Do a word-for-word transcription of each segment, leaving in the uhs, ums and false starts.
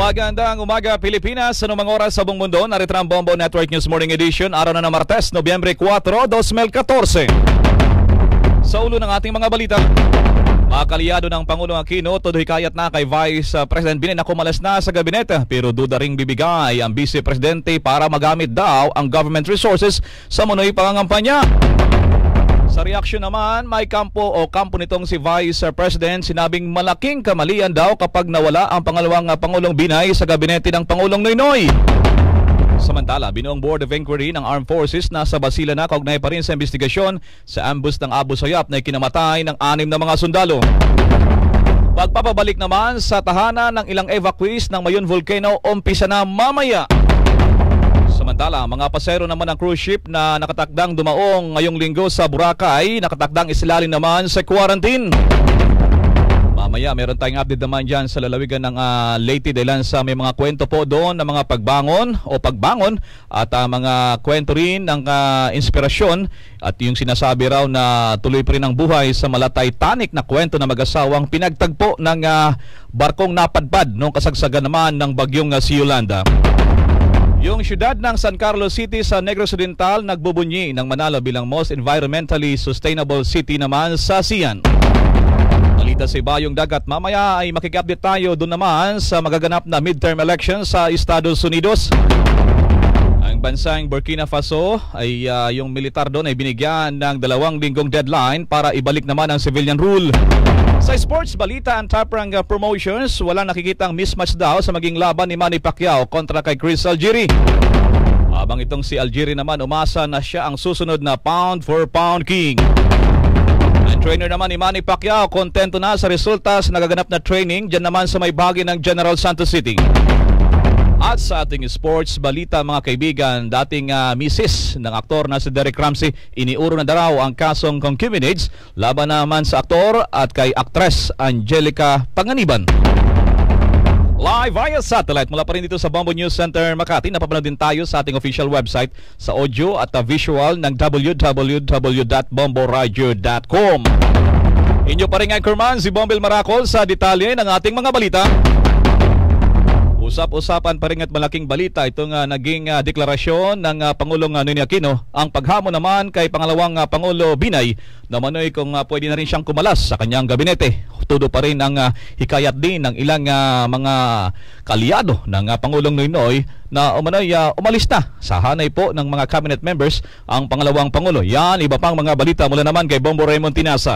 Magandang umaga Pilipinas, anumang oras sa buong mundo. Narito ang Bombo Network News Morning Edition, araw na ng Martes, Nobyembre kwatro, dos mil katorse. Sa ulo ng ating mga balita, mga kaliyado ng Pangulong Aquino, todo hikayat na kay Vice President Binay na kumalas na sa gabinete, pero duda ring bibigay ang Vice Presidente para magamit daw ang government resources sa munoy pangangampanya. Sa reaksyon naman, may kampo o kampo nitong si Vice President, sinabing malaking kamalian daw kapag nawala ang pangalawang Pangulong Binay sa gabinete ng Pangulong Noynoy. Samantala, binuong Board of Inquiry ng Armed Forces nasa Basila na kaugnay pa rin sa investigasyon sa ambush ng Abu Sayyaf na ikinamatay ng anim na mga sundalo. Pagpapabalik naman sa tahanan ng ilang evacuees ng Mayon Volcano, umpisa na mamaya. Samantala, mga pasero naman ng cruise ship na nakatakdang dumaong ngayong linggo sa Boracay, nakatakdang isilalin naman sa quarantine. Mamaya meron tayong update naman dyan sa lalawigan ng uh, Leyte dahil sa may mga kwento po doon ng mga pagbangon o pagbangon at uh, mga kwento rin ng uh, inspirasyon at yung sinasabi raw na tuloy pa rin ang buhay sa mala Titanic na kwento na mag-asawang pinagtagpo ng uh, barkong napadpad noong kasagsagan naman ng bagyong uh, si Yolanda. Yung siyudad ng San Carlos City sa Negros Oriental nagbubunyi ng manalo bilang most environmentally sustainable city naman sa ASEAN. Balita sa ibayong dagat, mamaya ay makikupdate tayo doon naman sa magaganap na midterm elections sa Estados Unidos. Ang bansang Burkina Faso ay uh, yung militar doon ay binigyan ng dalawang linggong deadline para ibalik naman ang civilian rule. Sa sports balita ang Top Rank Promotions, walang nakikitang mismatch daw sa maging laban ni Manny Pacquiao kontra kay Chris Algieri. Habang itong si Algieri naman umasa na siya ang susunod na pound for pound king. Ang trainer naman ni Manny Pacquiao kontento na sa resulta sa nagaganap na training dyan naman sa may bahagi ng General Santos City. At sa ating sports balita mga kaibigan, dating uh, misis ng aktor na si Derek Ramsey, iniuro na daw ang kasong concubinage laban naman sa aktor at kay aktres Angelica Panganiban. Live via satellite mula pa rin dito sa Bombo News Center Makati. Napapanood din tayo sa ating official website sa audio at uh, visual ng w w w dot bombo radio dot com. Inyo pa rin anchorman si Bombel Maracol sa detalye ng ating mga balita. Usap-usapan pa rin at malaking balita itong uh, naging uh, deklarasyon ng uh, Pangulong uh, Noynoy Aquino. Ang paghamon naman kay pangalawang uh, Pangulo Binay na manoy kung uh, pwede na rin siyang kumalas sa kanyang gabinete. Tudo pa rin ang uh, hikayat din ng ilang uh, mga kalyado ng uh, Pangulong Noynoy na umano'y uh, umalis na sa hanay po ng mga cabinet members ang pangalawang Pangulo. Yan, iba pang mga balita mula naman kay Bombo Raymond Tinasa.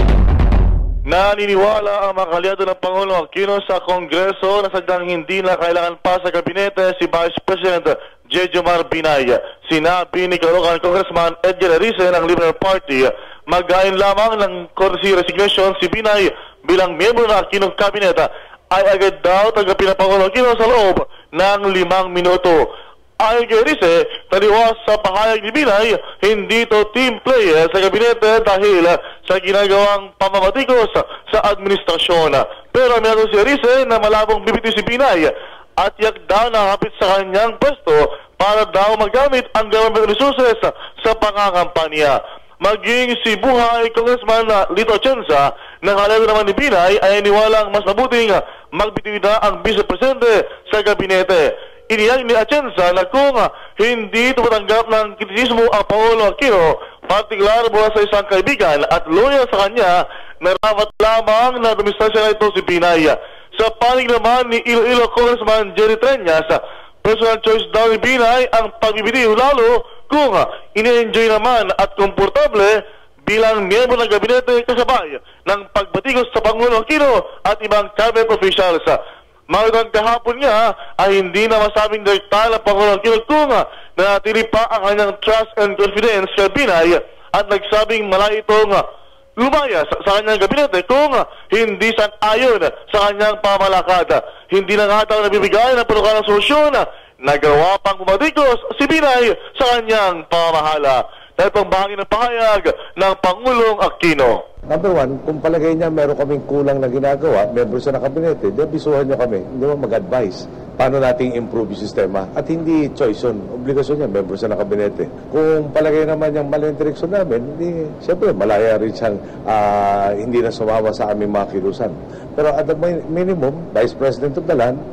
Naniniwala ang mga kalyado ng Pangulong Aquino sa Kongreso na sadyang hindi na kailangan pa sa gabinete si Vice President Jejomar Binay. Sinabi ni Caloocan Congressman Edgar Erice ng Liberal Party, magain lamang ng courtesy resignation si Binay bilang miyembro ng Aquinong Cabinet ay agad daw tagapin ng Pangulong Aquino sa loob ng limang minuto. Ayon kay Erice, taliwas sa pahayag ni Binay, hindi to team player sa gabinete dahil sa ginagawang pamamatikos sa administrasyon. Pero minato si Erice na malabong bibiti si Binay at yak daw na hapit sa kanyang pwesto para daw magamit ang government resources sa pangangampanya. Maging si buhay Congressman Lito Atienza na kalyado naman ni Binay ay niwalang mas mabuting magbitiw na ang Vice Presidente sa gabinete. Iniyag ni Atienza na kung hindi tumatanggap ng kritisismo ang Pangulo Aquino, partikular mula sa isang kaibigan at loyal sa kanya, narapat lamang na administrasyon na ito si Binay. Sa panig naman ni Iloilo Congressman Jerry Treñas, personal choice daw ni Binay ang pagbibitiw lalo kung ini-enjoy naman at komportable bilang miyembro ng gabinete kasabay ng pagbatikos sa Pangulo Aquino at ibang cabinet officials. Magandang kahapon nga ay hindi na masabing direkta ng Pangulong Aquino kung nanatili pa ang kanyang trust and confidence kay Binay at nagsabing malaki itong lumaya sa, sa kanyang gabinete kung hindi sang-ayon sa kanyang pamalakad. Hindi na nga daw nabibigay ng panukalang solusyon, nagawa pang bumatikos si Binay sa kanyang pamahala. Dahil pang bahagi ng pahayag ng Pangulong Aquino. Number one, kung palagay niya meron kaming kulang na ginagawa, membro siya ng kabinete, di bisuhan niya kami, hindi mo mag-advise paano nating improve yung sistema. At hindi choice yun, obligasyon niya, membro siya ng kabinete. Kung palagay naman niyang mali ang direksyon namin, hindi, siyempre malaya rin siyang uh, hindi na sumama sa aming mga kilusan. Pero at the minimum, Vice President of the land,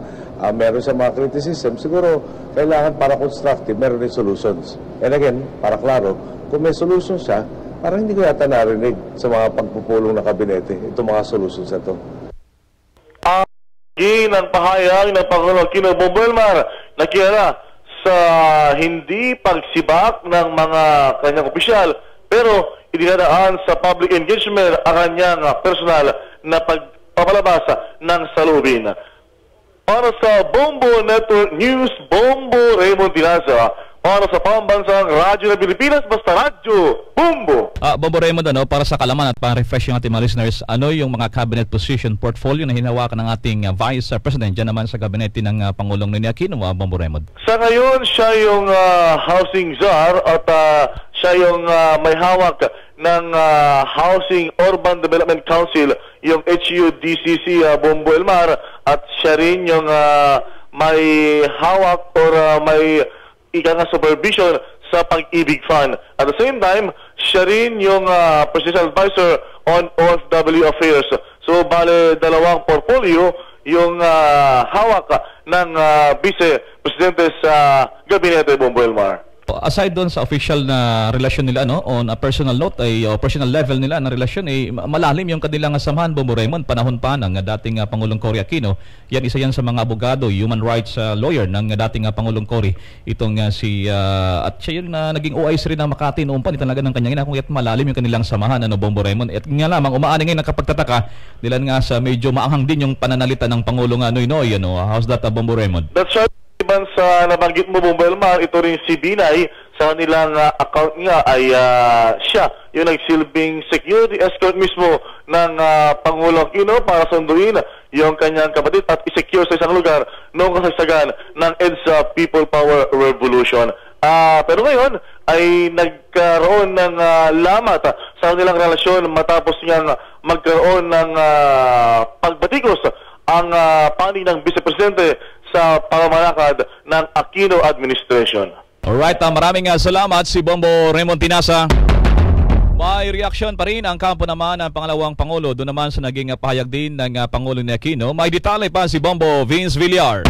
uh, meron sa mga criticism, siguro kailangan para constructive, meron din solutions. And again, para klaro, kung may solution siya, parang hindi ko yata narinig sa mga pagpupulong ng kabinete itong mga solutions na ito. Ang ang pahayag ng Pangulong Aquino Bombo na kilala sa hindi pagsibak ng mga kanyang opisyal, pero idinadaan sa public engagement ang kanyang personal na pagpapalabas ng salubin. Para sa Bombo Network News, Bombo Raymond Dinaza. Para sa pambansang Radyo ng Pilipinas, basta Radyo, Bombo! Uh, Bombo Raymond, ano, para sa kalaman at para refresh yung ating mga listeners, ano yung mga cabinet position portfolio na hinawakan ng ating uh, Vice President dyan naman sa gabinete ng uh, Pangulong Nini Aquino, uh, Bombo Raymond? Sa ngayon, siya yung uh, housing czar at uh, siya yung uh, may hawak ng uh, Housing Urban Development Council, yung H U D C C, uh, Bombo Elmar, at siya rin yung uh, may hawak or uh, may ika nga supervision sa Pag-ibig Fund. At the same time, siya rin yung uh, Presidential Advisor on O F W Affairs. So, bale, dalawang portfolio yung uh, hawak ng uh, Vice Presidente sa Gabinete Bombo Elmar. Aside doon sa official na relasyon nila, no, on a personal note ay o personal level nila na relasyon ay malalim yung kanilang samahan, Bombo Raymond, panahon pa ng dating uh, Pangulong Cory Aquino. Yan isa yan sa mga abogado, human rights uh, lawyer ng dating uh, Pangulong Cory. Itong uh, si uh, at siya yung uh, naging O I C rin ng Makati noon pa, talaga ng kanyang ina, kung yat malalim yung kanilang samahan, ano, Bombo Raymond. At nga lamang umaani ngayon nakapagtataka nila nga sa medyo maanghang din yung pananalita ng Pangulong uh, Noynoy, ano. How's that, uh, Bombo Raymond? That's right. Sa nabanggit mo, Bombo Elmar, ito rin si Binay, sa kanilang uh, account nga ay uh, siya yung nagsilbing security escort mismo ng uh, Pangulong Aquino para sunduin yung kanyang kapatid at isecure sa isang lugar noong kasagsagan ng EDSA People Power Revolution. Uh, pero ngayon ay nagkaroon ng uh, lamat uh, sa kanilang relasyon matapos niyang magkaroon ng uh, pagbatikos ang uh, panig ng Vice Presidente sa pamamalakad ng Aquino administration. Alright, uh, maraming uh, salamat si Bombo Raymond Dinaza. May reaksyon pa rin ang kampo naman ng pangalawang Pangulo doon naman sa naging uh, pahayag din ng uh, Pangulo ni Aquino. May detalye pa si Bombo Vince Villar.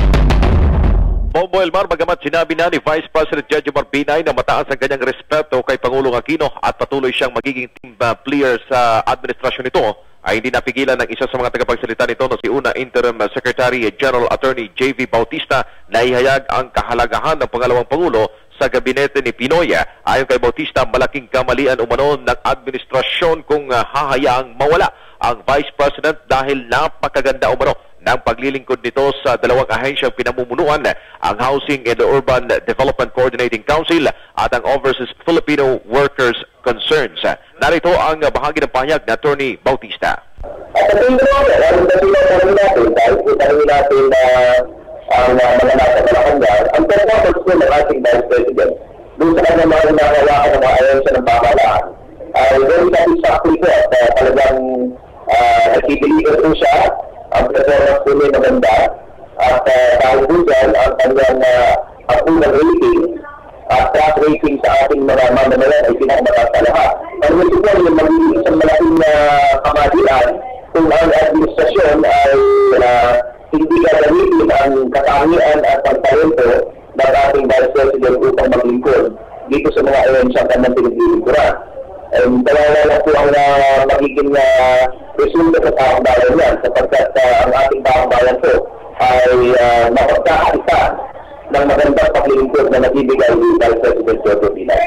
Bombo Elmar, bagamat sinabi na ni Vice President Jejomar Binay na mataas ang kanyang respeto kay Pangulong Aquino at patuloy siyang magiging team uh, player sa administrasyon nito, ay hindi napigilan ng isa sa mga tagapagsalita nito no si una Interim Secretary General Attorney J V Bautista na ihayag ang kahalagahan ng pangalawang Pangulo sa gabinete ni Pinoy. Ayon kay Bautista, malaking kamalian umano ng administrasyon kung uh, hahayaang mawala ang Vice President dahil napakaganda umano ng paglilingkod nito sa dalawang ahensyang pinamumunuan, ang Housing and Urban Development Coordinating Council at ang Overseas Filipino Workers Concerns. Narito ang bahagi ng pahayag na Attorney Bautista. At sa tingin ko, ang kasi natin, dahil itahin natin na ang mga nasa kalakandar, ang performance ko ng ating Vice President, doon sa kanya mga nakawakan ng mga ahensya ng pamahalaan, ay very satisfactory ko at uh, talagang uh, nagtitiligan po siya. Ang performance ko niya maganda at uh, dahil po dyan, ang kanyang uh, approval rating at track rating sa ating mga mamamayan ay pinakamataas sa lahat. Ang gusto ko yung magiging isang malaking uh, kamalian kung ang administrasyon ay uh, hindi gagamitin ang katangian at pagtalento ng ating Vice President upang maglingkod dito sa mga ahensyang kanyang pinaglilingkuran. And dalawa lang po ang uh, magiging uh, resulta sa taong bayan yan sapagkat uh, ang ating taong bayan po ay uh, mapagkakita ng magandang paglilingkod na nabibigay ni Vice President Jojo Binay.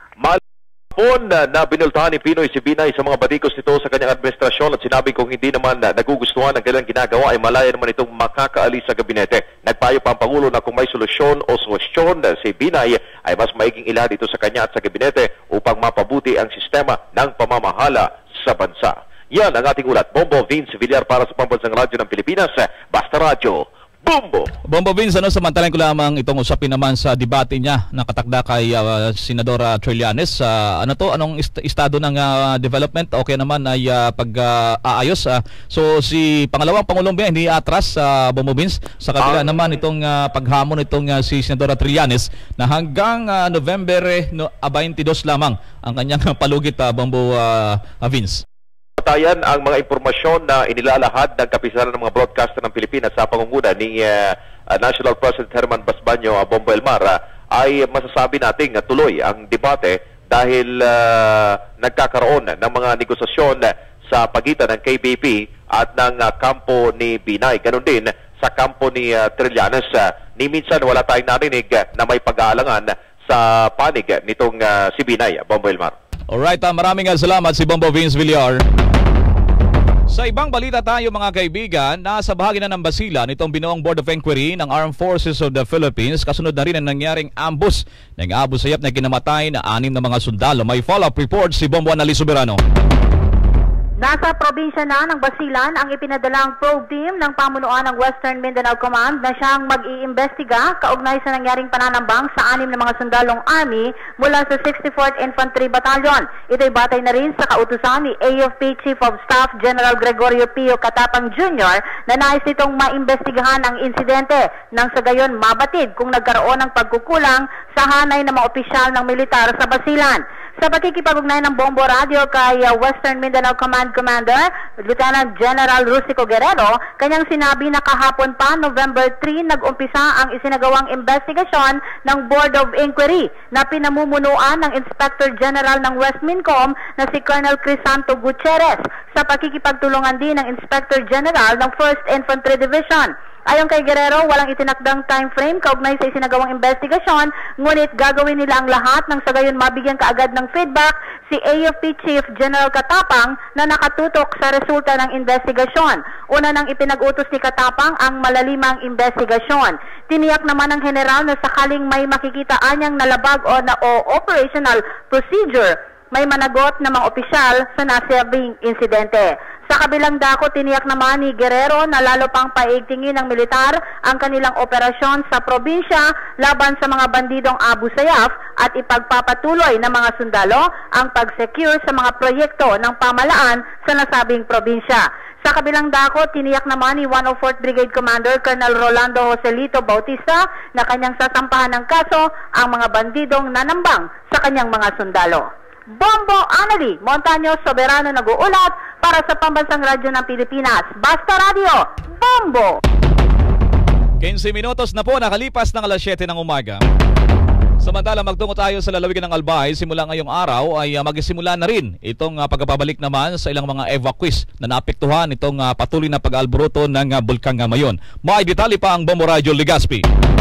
Malapon na, na binultahan ni Pinoy si Binay sa mga batikos nito sa kanyang administrasyon at sinabi kung hindi naman na nagugustuhan ang kanilang ginagawa ay malaya naman itong makakaalis sa gabinete. Nagpayo pa ang Pangulo na kung may solusyon o solusyon si Binay ay mas maiging ila dito sa kanya at sa gabinete upang mapabuti ang sistema ng pamamahala sa bansa. Yan ang ating ulat. Bombo Vince Villar para sa Pambansang Radyo ng Pilipinas. Basta Radyo, Bombo! Bombo Vince, ano, samantalan ko lamang itong usapin naman sa debate niya na katakda kay uh, Senadora Trillanes. Uh, ano to? Anong ist estado ng uh, development? Okay naman ay uh, pag-aayos. Uh, uh, so si pangalawang Pangulong ba hindi atras sa uh, Bombo Vince sa kabila um, naman itong uh, paghamon itong uh, si Senadora Trillanes na hanggang uh, November no, twenty-two lamang ang kanyang palugit, uh, Bombo uh, uh, Vince. Tayan ang mga impormasyon na inilalahad ng kapisanan ng mga broadcaster ng Pilipinas sa pangunguna ni uh, uh, National President Herman Basbanyo, uh, Bombo Elmar, uh, ay masasabi nating uh, tuloy ang debate dahil uh, nagkakaroon ng mga negosasyon uh, sa pagitan ng K B P at ng uh, kampo ni Binay. Ganon din sa kampo ni uh, Trillanes. Uh, ni minsan wala tayong narinig uh, na may pag-aalangan sa panig uh, nitong uh, si Binay, uh, Bombo Elmar. Alright, uh, maraming salamat si Bombo Vince Villar. Sa ibang balita tayo mga kaibigan, nasa bahagi na ng basilan itong binuong Board of Inquiry ng Armed Forces of the Philippines kasunod na rin ang nangyaring ambush ng Abu Sayyaf na kinamatay na anim na mga sundalo. May follow-up report si Bombo Anali Soberano. Nasa probinsya na ng Basilan ang ipinadalang probe team ng pamunuan ng Western Mindanao Command na siyang mag-iimbestiga kaugnay sa nangyaring pananambang sa anim na mga sundalong Army mula sa sixty-fourth Infantry Battalion. Ito'y batay na rin sa kautusan ni A F P Chief of Staff General Gregorio Pio Katapang Junior na nais nitong maimbestigahan ang insidente nang sa gayon mabatid kung nagkaroon ng pagkukulang sa hanay ng mga opisyal ng militar sa Basilan. Sa pakikipag-ugnay ng Bombo Radio kay uh, Western Mindanao Command Commander Lieutenant General Rusico Guerrero, kanyang sinabi na kahapon pa November three nag-umpisa ang isinagawang investigasyon ng Board of Inquiry na pinamumunuan ng Inspector General ng West Mincom na si Colonel Crisanto Gutierrez sa pakikipagtulungan din ng Inspector General ng first Infantry Division. Ayon kay Guerrero, walang itinakdang time frame kaugnay sa isinagawang investigasyon, ngunit gagawin nila ang lahat nang sa gayon mabigyan kaagad ng feedback si A F P Chief General Katapang na nakatutok sa resulta ng investigasyon. Una nang ipinag-utos ni Katapang ang malalimang investigasyon. Tiniyak naman ng General na sakaling may makikita anyang nalabag o, na, o operational procedure, may managot na mga opisyal sa nasabing insidente. Sa kabilang dako, tiniyak naman ni Guerrero na lalo pang paigtingin ng militar ang kanilang operasyon sa probinsya laban sa mga bandidong Abu Sayyaf at ipagpapatuloy ng mga sundalo ang pag-secure sa mga proyekto ng pamalaan sa nasabing probinsya. Sa kabilang dako, tiniyak naman ni one oh fourth Brigade Commander Colonel Rolando Joselito Bautista na kanyang sasampahan ng kaso ang mga bandidong nanambang sa kanyang mga sundalo. Bombo Anali, Montaño Soberano nag-uulat para sa Pambansang Radyo ng Pilipinas. Basta Radio, Bombo! quince minutos na po nakalipas ng alas siyete ng umaga. Samantala magtungo tayo sa lalawigan ng Albay. Simula ngayong araw ay uh, magsisimula na rin itong uh, pagpapabalik naman sa ilang mga evacuees na naapektuhan itong uh, patuloy na pag-alboroto ng uh, bulkan Mayon. May detalye pa ang Bombo Radio Legazpi.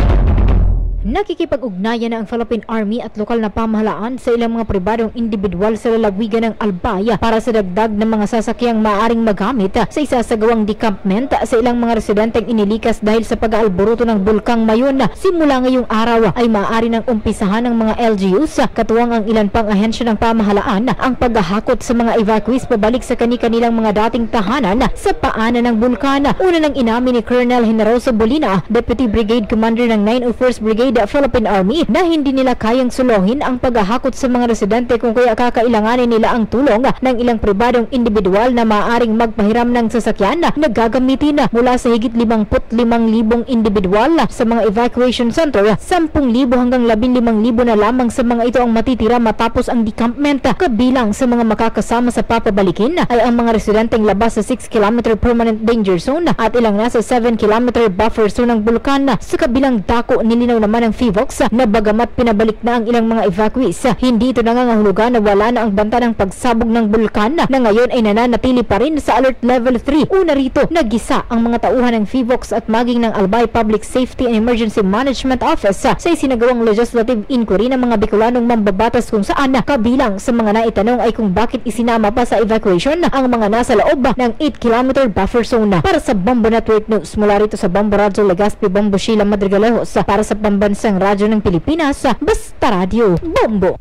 Nakikipag-ugnayan na ang Philippine Army at lokal na pamahalaan sa ilang mga pribadong individual sa lalawigan ng Albay para sa dagdag ng mga sasakyang maaaring magamit sa isasagawang decampment sa ilang mga residenteng inilikas dahil sa pag-aalboruto ng bulkang Mayon. Simula ngayong araw ay maaari nang umpisahan ng mga L G Us, katuwang ang ilan pang ahensya ng pamahalaan, ang paghahakot sa mga evacuees pabalik sa kani-kanilang mga dating tahanan sa paanan ng bulkan. Una nang inamin ni Colonel Generoso Bolina, Deputy Brigade Commander ng nine oh first Brigade Philippine Army, na hindi nila kayang suluhin ang paghahakot sa mga residente kung kaya kakailanganin nila ang tulong ng ilang pribadong individual na maaaring magpahiram ng sasakyan na gagamitin mula sa higit limampu't limang libong individual sa mga evacuation center. sampung libo hanggang labing limang libo na lamang sa mga ito ang matitira matapos ang decampment. Kabilang sa mga makakasama sa papabalikin ay ang mga residenteng labas sa six kilometer permanent danger zone at ilang nasa seven kilometer buffer zone ng bulkan. Sa kabilang dako, nilinaw naman ng F I V O C na bagamat pinabalik na ang ilang mga evacuees, hindi ito nangangahulugan na wala na ang banta ng pagsabog ng bulkan na ngayon ay nananatili pa rin sa alert level three. Una rito, nagisa ang mga tauhan ng F I V O C at maging ng Albay Public Safety and Emergency Management Office sa isinagawang legislative inquiry ng mga Bicolanong mambabatas kung saan kabilang sa mga naitanong ay kung bakit isinama pa sa evacuation ang mga nasa loob ng eight kilometer buffer zone. Para sa Bombo Network News, mula rito sa Bombo Radio Legazpi, Bombo Sheila Madrigalejos, para sa Pambansang Radyo ng Pilipinas, Basta Radio, Bombo.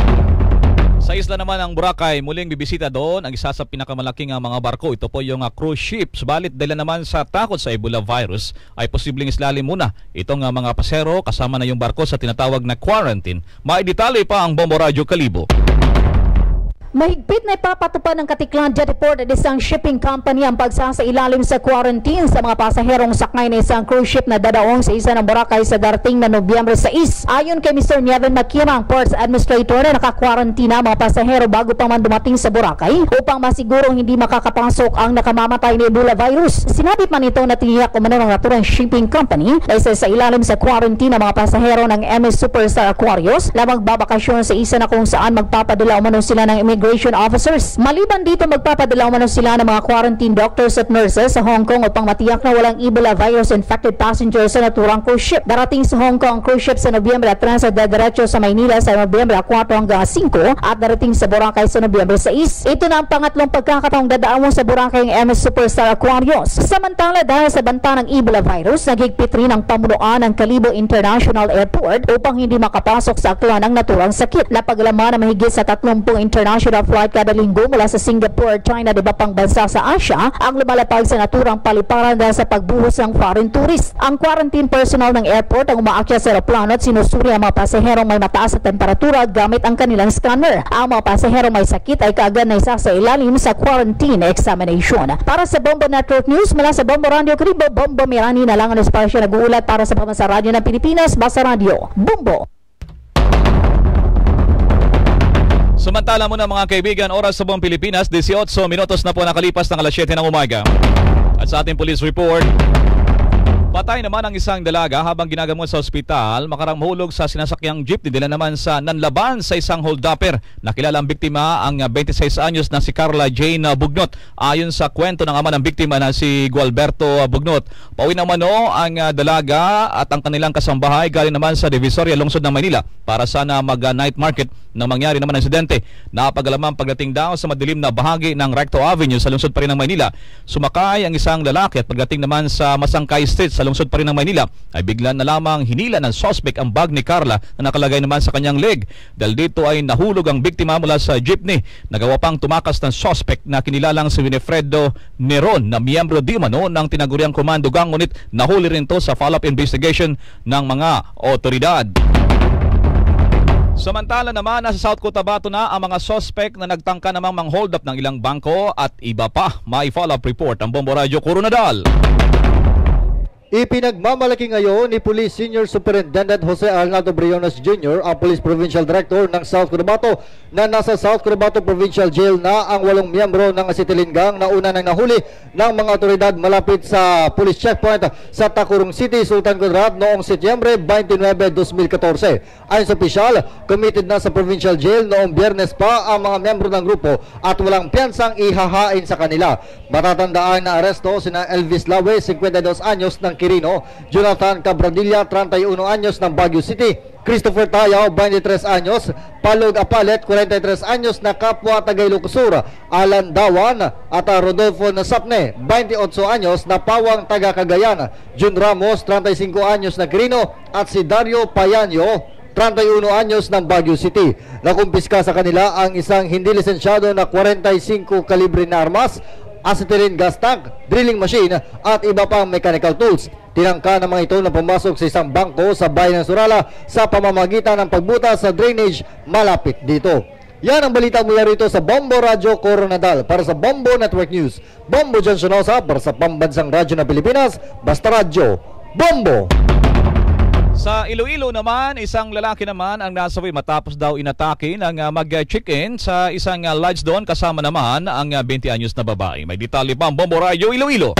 Sa isla naman ng Boracay, muling bibisita doon ang isa sa pinakamalaking uh, mga barko. Ito po yung uh, cruise ship. Subalit dahil naman sa takot sa Ebola virus ay posibleng islalim muna itong uh, mga pasero kasama na yung barko sa tinatawag na quarantine. May detalye pa ang Bombo Radio Kalibo. Mahigpit na ipapatupad ng Katiklandia Report at isang shipping company ang pagsasailalim sa quarantine sa mga pasaherong sakay na isang cruise ship na dadaong sa isa ng Boracay sa darating na Nobyembre sais. Ayon kay Mister Niaven Makiamang, Ports Administrator, na nakakwarantina mga pasahero bago pa man dumating sa Boracay upang masigurong hindi makakapasok ang nakamamatay ni Ebola virus. Sinabi pa nito na tiniyak umano ng naturang shipping company na isa sa ilalim sa quarantine ng mga pasahero ng M S Superstar Aquarius lamang babakasyon sa isa na kung saan magpapadala umano sila ng immigration officers. Maliban dito, magpapadala umano sila ng mga quarantine doctors at nurses sa Hong Kong upang matiyak na walang Ebola virus infected passengers sa naturang cruise ship. Darating sa Hong Kong cruise ship sa Nobyembre at transat diretso sa Maynila sa Nobyembre four hanggang five at darating sa Boracay sa Nobyembre six. Ito na ang pangatlong pagkakataong dadaan sa Boracay ng M S Superstar Aquarius. Samantala, dahil sa banta ng Ebola virus, naghigpit rin ang pamunuan ng Calibo International Airport upang hindi makapasok sa aktuan ng naturang sakit. Napaglaman na mahigit sa thirty international flight kada linggo mula sa Singapore, China, di ba pang bansa sa Asia ang lumalapag sa naturang paliparan dahil sa pagbuhos ng foreign tourist. Ang quarantine personnel ng airport ang umaakyat sa aeroplano at sinusuri ang mga pasaherong may mataas na temperatura gamit ang kanilang scanner. Ang mga pasaherong may sakit ay kaagad na isa sa ilalim sa quarantine examination. Para sa Bombo Network News, mula sa Bombo Radio Caribe, Bombo Mirani na lang ang espasyo nag-uulat para sa Pambansa Radyo ng Pilipinas, Basa Radio, Bombo. Samantala muna mga kaibigan, oras sa buong Pilipinas, eighteen minutos na po nakalipas ng alas seven ng umaga. At sa ating police report, patay naman ang isang dalaga habang ginagamot sa ospital makarang mahulog sa sinasakyang jeep. Nila naman sa nanlaban sa isang hold-upper. Nakilala ang biktima ang twenty-six anyos na si Carla Jane Bugnot. Ayon sa kwento ng ama ng biktima na si Gualberto Bugnot, pauwi ng mano ang dalaga at ang kanilang kasambahay galing naman sa Divisoria, lungsod ng Maynila para sana mag-night market nang mangyari naman ang insidente. Napag-alaman pagdating daw sa madilim na bahagi ng Recto Avenue sa lungsod pa rin ng Maynila. Sumakay ang isang lalaki at pagdating naman sa Masangkay Street sa lungsod pa rin ng Maynila ay bigla na lamang hinila ng suspect ang bag ni Carla na nakalagay naman sa kanyang leg. Dahil dito ay nahulog ang biktima mula sa jeepney. Nagawa pang tumakas ng suspect na kinilalang si Winifredo Neron na miyembro di mano ng tinaguriang Komando Gang, ngunit nahuli rin to sa follow-up investigation ng mga otoridad. Samantala naman, nasa South Cotabato na ang mga suspect na nagtangka namang mang-hold up ng ilang bangko at iba pa. May follow-up report ang Bombo Radio Coronadal. Ipinagmamalaki ngayon ni Police Senior Superintendent Jose Arnaldo Briones Junior ang Police Provincial Director ng South Cotabato na nasa South Cotabato Provincial Jail na ang walong miyembro ng Asitilin Gang na una nang nahuli ng mga otoridad malapit sa police checkpoint sa Tacurong City, Sultan Kudarat noong Setyembre twenty-nine, twenty fourteen. Ayon sa opisyal, committed na sa Provincial Jail noong Biyernes pa ang mga miyembro ng grupo at walang piyansang ihahain sa kanila. Matatandaan na aresto sina Elvis Lawe, fifty-two anyos ng Quirino, Jonathan Cabradilla, thirty-one anyos ng Baguio City, Christopher Tayaw, twenty-three anyos, Palog Apalet, forty-three anyos na kapwa Tagailocos Sur, Alan Dawan at Rodolfo Nasapne, twenty-eight anyos na pawang taga Cagayan, Jun Ramos, thirty-five anyos na Quirino at si Dario Payanyo, thirty-one anyos ng Baguio City. Nakumpiska sa kanila ang isang hindi lisensyado na forty-five kalibre na armas, acetylene gas tank, drilling machine at iba pang mechanical tools. Tinangka ng mga ito na pumasok sa isang bangko sa bayan ng Surala sa pamamagitan ng pagbuta sa drainage malapit dito. Yan ang balita mula rito sa Bombo Radio Coronadal. Para sa Bombo Network News, Bombo John Sonosa para sa Pambansang Radyo ng Pilipinas, Basta Radyo, Bombo! Sa Iloilo naman, isang lalaki naman ang nasawi matapos daw inatake ng uh, mag-check-in sa isang uh, lodge doon, kasama naman ang uh, twenty anyos na babae. May detalye pa ang Bombo Radio Iloilo.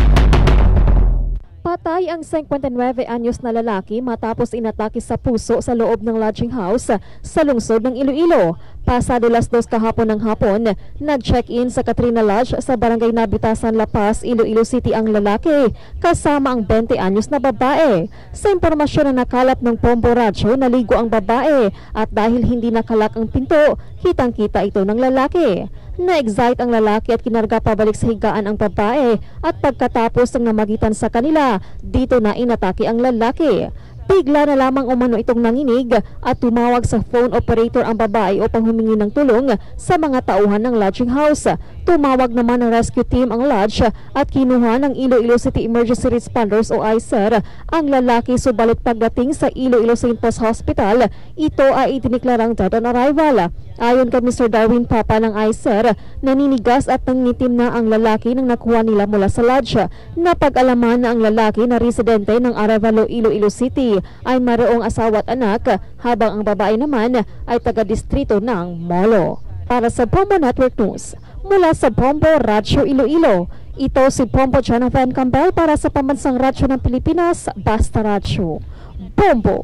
Patay ang fifty-nine anyos na lalaki matapos inatake sa puso sa loob ng lodging house sa lungsod ng Iloilo. Pasado alas dos kahapon ng hapon, nag-check-in sa Katrina Lodge sa Barangay Nabitasan, La Paz, Iloilo City ang lalaki, kasama ang twenty anyos na babae. Sa impormasyon na nakalap ng Bombo Radio, naligo ang babae at dahil hindi nakalak ang pinto, kitang-kita ito ng lalaki. Na-excite ang lalaki at kinarga pabalik sa higaan ang babae at pagkatapos ng namagitan sa kanila, dito na inatake ang lalaki. Bigla na lamang umano itong nanginig at tumawag sa phone operator ang babae upang humingi ng tulong sa mga tauhan ng lodging house. Tumawag naman ng rescue team ang lodge at kinuha ng Iloilo City Emergency Responders o I C E R ang lalaki, subalit pagdating sa Iloilo Saint Paul's Hospital, ito ay itiniklarang dead on arrival. Ayon kay Mister Darwin Papa ng I C E R, naninigas at nangitim na ang lalaki nang nakuha nila mula sa lodge. Napag-alaman na ang lalaki na residente ng Arevalo, Iloilo City ay mayroong asawa at anak, habang ang babae naman ay taga-distrito ng Molo. Para sa Bombo Network News, mula sa Bombo, Radyo Iloilo, ito si Bombo Jonathan Campbell para sa Pambansang Radyo ng Pilipinas, Basta Radyo. Bombo!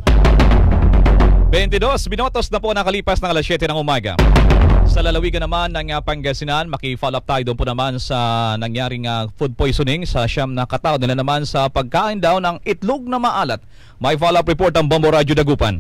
twenty-dos minutos na po nakalipas ng alas siyete ng umaga. Sa lalawigan naman ng uh, Pangasinan, maki-follow up tayo doon po naman sa nangyaring uh, food poisoning sa siyam na katao nila naman sa pagkain daw ng itlog na maalat. May follow up report ang Bombo Radyo Dagupan.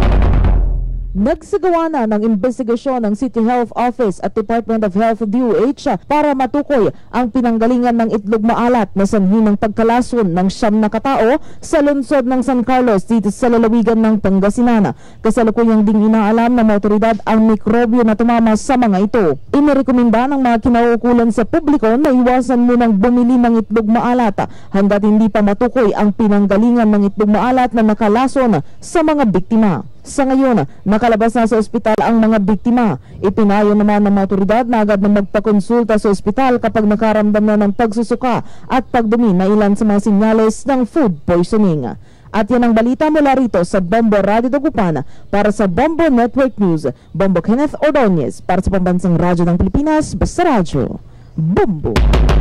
Nagsagawa na ng investigasyon ng City Health Office at Department of Health D O H para matukoy ang pinanggalingan ng itlog maalat na sanhi ng pagkalason ng siyam na katao sa lungsod ng San Carlos dito sa lalawigan ng Pangasinan. Kasalukuyang ding inaalam ng mga otoridad ang mikrobyo na tumama sa mga ito. Inirekomenda ng mga kinauukulan sa publiko na iwasan munang bumili ng itlog maalat hanggat hindi pa matukoy ang pinanggalingan ng itlog maalat na nakalason sa mga biktima. Sa ngayon, nakalabas na sa ospital ang mga biktima. Ipinayo naman ng mga otoridad na agad na magpakonsulta sa ospital kapag nakaramdam na ng pagsusuka at pagdumi na ilan sa mga sinyales ng food poisoning. At yan ang balita mula rito sa Bombo Radio Dagupan. Para sa Bombo Network News, Bombo Kenneth Ordonez para sa Pambansang Radyo ng Pilipinas, Basta Radyo. Bombo!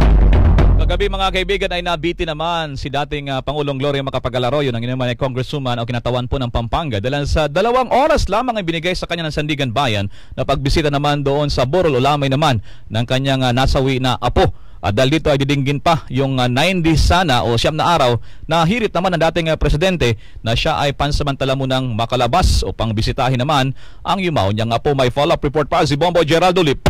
Kagabi mga kaibigan ay nabiti naman si dating uh, Pangulong Gloria Macapagal-Arroyo ng inuman ay Congresswoman o kinatawan po ng Pampanga dahil sa dalawang oras lamang ay binigay sa kanya ng Sandigan Bayan na pagbisita naman doon sa burol o lamay naman ng kanyang uh, nasawi na apo. At dahil dito ay didinggin pa yung uh, ninety sana o siyam na araw na hirit naman ng dating uh, presidente na siya ay pansamantala munang makalabas o pangbisitahin naman ang yumaw niyang apo. May follow-up report pa si Bombo Geraldo Lip.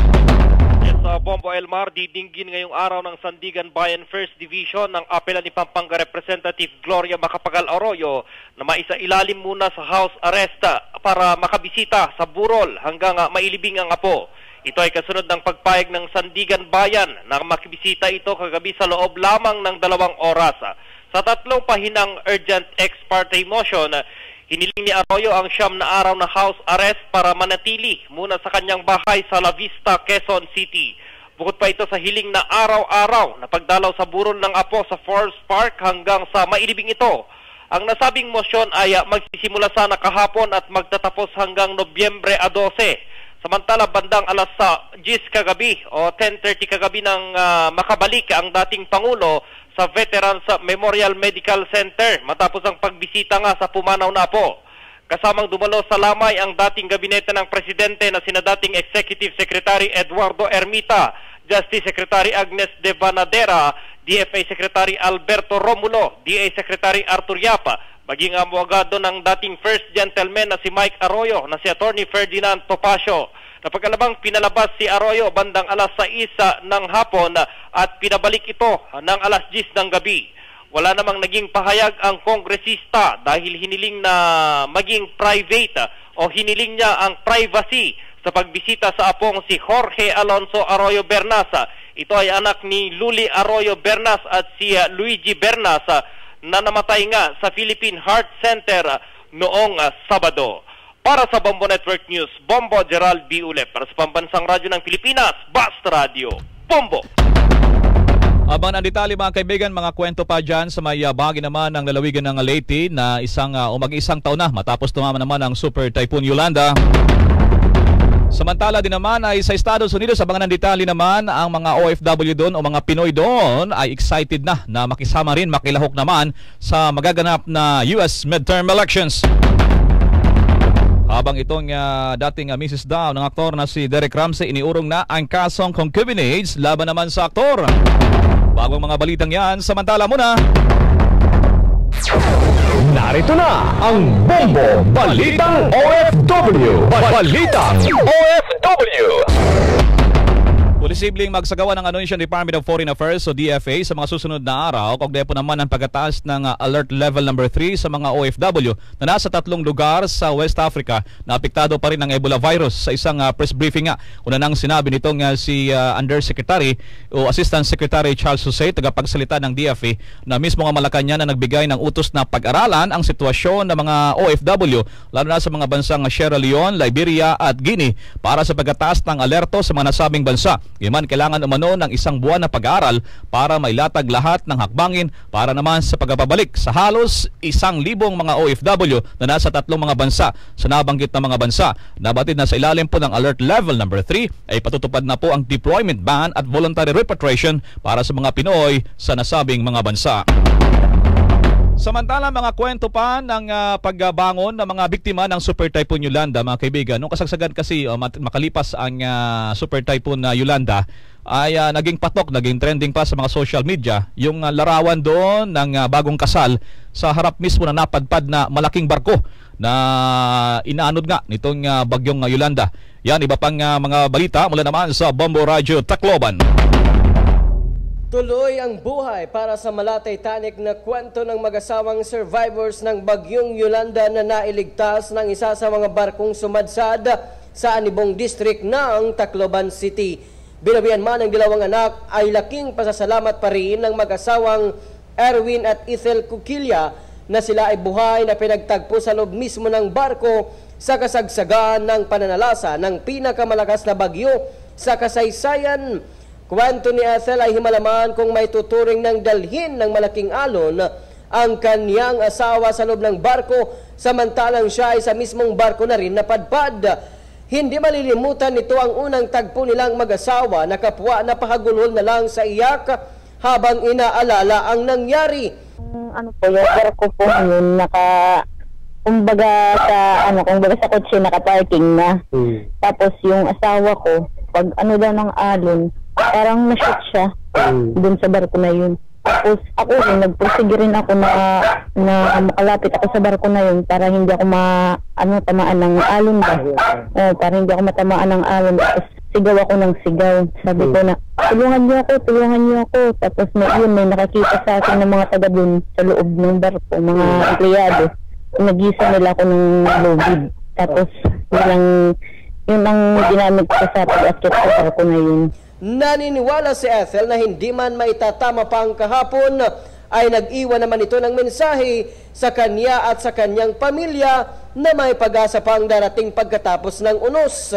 Sa Bombo Elmar, didinggin ngayong araw ng Sandigan Bayan First Division ng apela ni Pampanga Representative Gloria Macapagal-Arroyo na maisa-ilalim muna sa house arrest para makabisita sa burol hanggang uh, mailibing ang apo. Ito ay kasunod ng pagpayag ng Sandigan Bayan na makibisita ito kagabi sa loob lamang ng dalawang oras. Sa tatlong pahinang urgent ex parte motion, hiniling ni Arroyo ang siyam na araw na house arrest para manatili muna sa kanyang bahay sa La Vista, Quezon City. Bukod pa ito sa hiling na araw-araw na pagdalaw sa burol ng apo sa Forest Park hanggang sa mailibing ito. Ang nasabing motion ay magsisimula sana kahapon at magtatapos hanggang Nobyembre twelve. Samantala bandang alas diyes kagabi o ten thirty kagabi ng uh, makabalik ang dating Pangulo sa Veterans Memorial Medical Center matapos ang pagbisita nga sa pumanaw na po. Kasamang dumalo sa lamay ang dating gabinete ng presidente na sina dating Executive Secretary Eduardo Ermita, Justice Secretary Agnes De Banadera, D F A Secretary Alberto Romulo, D A Secretary Arthur Yapa, maging ang abogado ng dating First Gentleman na si Mike Arroyo na si Attorney Ferdinand Topacio. Napagkalabang pinalabas si Arroyo bandang alas sais ng hapon at pinabalik ito ng alas diyes ng gabi. Wala namang naging pahayag ang kongresista dahil hiniling na maging private o hiniling niya ang privacy sa pagbisita sa apong si Jorge Alonso Arroyo Bernas. Ito ay anak ni Luli Arroyo Bernas at si Luigi Bernas na namatay nga sa Philippine Heart Center noong Sabado. Para sa Bombo Network News, Bombo Gerald B. Ulep. Para sa Pambansang Radyo ng Pilipinas, Basta Radio. Bombo! Abang nanditali mga kaibigan, mga kwento pa dyan sa may uh, bahagi naman ng lalawigan ng Leyte na isang uh, o mag-isang taon na matapos tumama naman ang Super Typhoon Yolanda. Samantala din naman ay sa Estados Unidos, abang nanditali naman ang mga O F W doon o mga Pinoy doon ay excited na na makisama rin, makilahok naman sa magaganap na U S midterm elections. Habang itong uh, dating uh, Missus Dow ng aktor na si Derek Ramsey iniurong na ang kasong concubinage laban naman sa aktor. Bagong mga balitang yan, samantala muna. Narito na ang Bombo Balitang O F W. Balitang O F W. Pulis posibleng magsagawa ng anunsyo ng Department of Foreign Affairs o D F A sa mga susunod na araw kaugnay po naman ang pagkataas ng uh, alert level number three sa mga O F W na nasa tatlong lugar sa West Africa na apektado pa rin ng Ebola virus. Sa isang uh, press briefing nga, una nang sinabi nitong uh, si uh, Undersecretary o Assistant Secretary Charles Jose, tagapagsalita ng D F A, na mismo nga Malacanang na nagbigay ng utos na pag-aralan ang sitwasyon ng mga O F W lalo na sa mga bansang Sierra Leone, Liberia at Guinea para sa pagkataas ng alerto sa mga nasabing bansa. Ngayon, kailangan umano ng isang buwan na pag-aaral para mailatag lahat ng hakbangin para naman sa pagpapabalik sa halos isang libong mga O F W na nasa tatlong mga bansa. Sa nabanggit na mga bansa, nabatid na sa ilalim po ng alert level number three ay patutupad na po ang deployment ban at voluntary repatriation para sa mga Pinoy sa nasabing mga bansa. Samantala, mga kwento pa ng uh, pagbangon ng mga biktima ng Super Typhoon Yolanda, mga kaibigan. Nung kasagsagan kasi uh, makalipas ang uh, Super Typhoon uh, Yolanda ay uh, naging patok, naging trending pa sa mga social media yung uh, larawan doon ng uh, bagong kasal sa harap mismo na napadpad na malaking barko na inaanod nga nitong uh, bagyong uh, Yolanda. Yan, iba pang uh, mga balita mula naman sa Bombo Radyo Tacloban. Tuloy ang buhay para sa mala-Titanic na kwento ng mag-asawang survivors ng bagyong Yolanda na nailigtas ng isa sa mga barkong sumadsad sa Anibong District ng Tacloban City. Binabihan man ng dalawang anak ay laking pasasalamat pa rin ng mag-asawang Erwin at Ethel Cuquilla na sila ay buhay na pinagtagpo sa loob mismo ng barko sa kasagsagan ng pananalasa ng pinakamalakas na bagyo sa kasaysayan. Kwento ni Ethel ay himalaman kung may tuturing ng dalhin ng malaking alon ang kanyang asawa sa loob ng barko samantalang siya ay sa mismong barko na rin napadpad. Hindi malilimutan nito ang unang tagpo nilang mag-asawa na kapwa na pahagulhol na lang sa iyak habang inaalala ang nangyari. Ano po, yung barko po yun, naka, kumbaga sa, ano, kumbaga sa kotse naka-parking na. Hmm. Tapos yung asawa ko, pag ano daw ng alon, parang na-shoot siya mm. dun sa barko na yun. Tapos ako rin, nagpursige rin ako na, na makalapit ako sa barko na yun para hindi ako ma, ano, tamaan ng alon ba. O, para hindi ako matamaan ng alon. Tapos sigaw ako ng sigaw. Sabi ko na, tulungan niyo ako, tulungan niyo ako. Tapos may, yun, may nakakita sa akin ng mga taga dun sa loob ng barko, mga empleyado. Nagisa nila ako ng lobid. Tapos walang, yun ang ginamit ko sa pag-akyat sa barko na yun. Naniniwala si Ethel na hindi man maitatama pa ang kahapon ay nag-iwan naman ito ng mensahe sa kanya at sa kanyang pamilya na may pag-asa pang darating pagkatapos ng unos.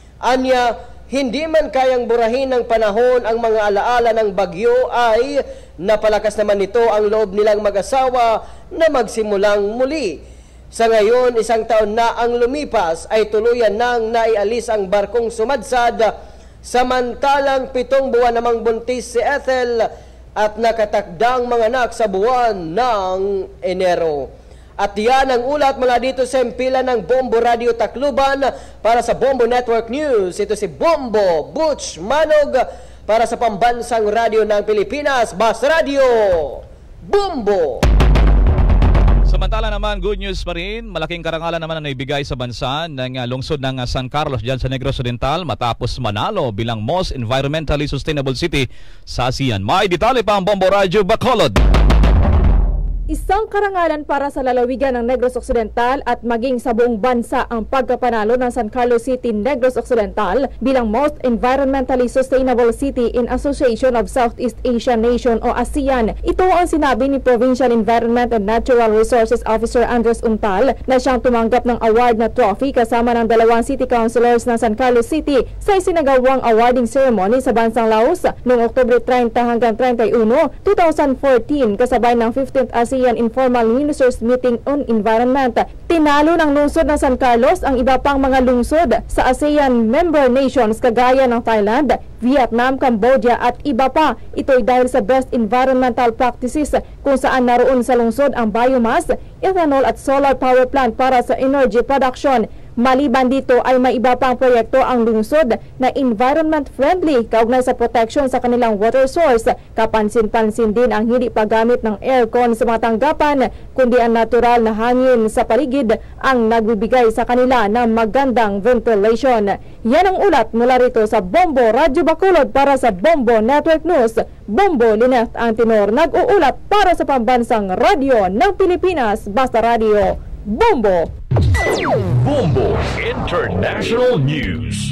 Anya, hindi man kayang burahin ng panahon ang mga alaala ng bagyo ay napalakas naman nito ang loob nilang mag-asawa na magsimulang muli. Sa ngayon, isang taon na ang lumipas ay tuluyan nang naialis ang barkong sumadsad. Samantalang pitong buwan namang buntis si Ethel at nakatakdang mga anak sa buwan ng Enero. At yan ang ulat mula dito sa Empila ng Bombo Radio Tacloban para sa Bombo Network News. Ito si Bombo Butch Manog para sa Pambansang Radio ng Pilipinas, Bas Radio Bombo. Samantala naman, good news pa rin. Malaking karangalan naman na naibigay sa bansa ng uh, lungsod ng uh, San Carlos dyan sa Negros Oriental matapos manalo bilang most environmentally sustainable city sa ASEAN. May detalye pa ang Bombo Radyo Bacolod. Isang karangalan para sa lalawigan ng Negros Occidental at maging sa buong bansa ang pagkapanalo ng San Carlos City, Negros Occidental bilang Most Environmentally Sustainable City in Association of Southeast Asian Nation o ASEAN. Ito ang sinabi ni Provincial Environment and Natural Resources Officer Andres Untal na siyang tumanggap ng award na trophy kasama ng dalawang city councilors ng San Carlos City sa isinagawang awarding ceremony sa bansang Laos noong Oktubre thirty hanggang thirty-one, twenty fourteen kasabay ng fifteenth ASEAN Informal Ministers Meeting on Environment. Tinalo ng lungsod ng San Carlos ang iba pang mga lungsod sa ASEAN member nations kagaya ng Thailand, Vietnam, Cambodia at iba pa. Ito'y dahil sa best environmental practices kung saan naroon sa lungsod ang biomass, ethanol at solar power plant para sa energy production. Maliban dito ay may iba pang proyekto ang lungsod na environment friendly kaugnay sa protection sa kanilang water source. Kapansin-pansin din ang hindi paggamit ng aircon sa mga tanggapan, kundi ang natural na hangin sa paligid ang nagbibigay sa kanila ng magandang ventilation. Yan ang ulat mula rito sa Bombo, Radyo Bacolod para sa Bombo Network News. Bombo Linet ang tenor nag-uulat para sa pambansang radyo ng Pilipinas. Basta Radio, Bombo! Bombo International News.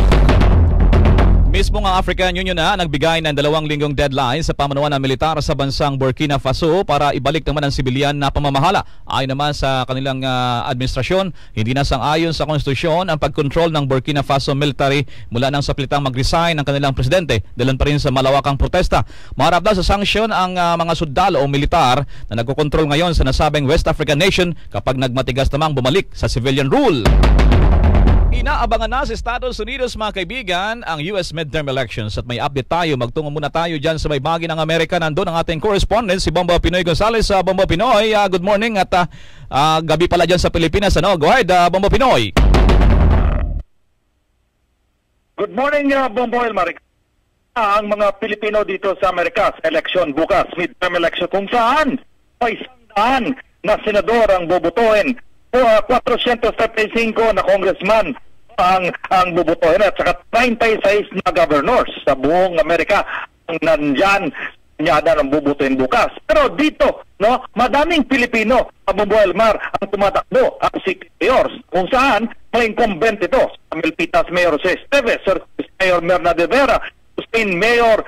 Mismo nga African Union na nagbigay ng dalawang linggong deadline sa pamunuan ng militar sa bansang Burkina Faso para ibalik naman ang sibilyan na pamamahala. Ayon naman sa kanilang uh, administrasyon, hindi na sang-ayon sa konstitusyon ang pagkontrol ng Burkina Faso military mula nang saplitang mag-resign ng kanilang presidente. Dalan pa rin sa malawakang protesta. Maharap daw sa sanksyon ang uh, mga sundalo o militar na nagkokontrol ngayon sa nasabing West African nation kapag nagmatigas namang bumalik sa civilian rule. Inaabangan na sa Estados Unidos mga kaibigan ang U S midterm elections at may update tayo. Magtungo muna tayo dyan sa may bahagi ng Amerika. Nandun ang ating correspondent si Bombo Pinoy Gonzales. Uh, Bombo Pinoy, uh, good morning at uh, uh, gabi pala dyan sa Pilipinas. Ano? Go ahead, uh, Bombo Pinoy. Good morning, uh, Bombo Elmar. Ang mga Pilipino dito sa Amerika sa election bukas, midterm election, kung saan may isang daan na senador ang bobotohin. Uh, four hundred thirty-five na congressman ang ang bubutohin at saka thirty-six na governors sa buong Amerika ang nandyan nyada ng bubutohin bukas. Pero dito, no, madaming Pilipino, Bombo Elmar, ang tumatakbo ang city mayors kung saan may incumbent ito. Milpitas Mayor Jose Esteves, Mayor Merna de Vera, Spain Mayor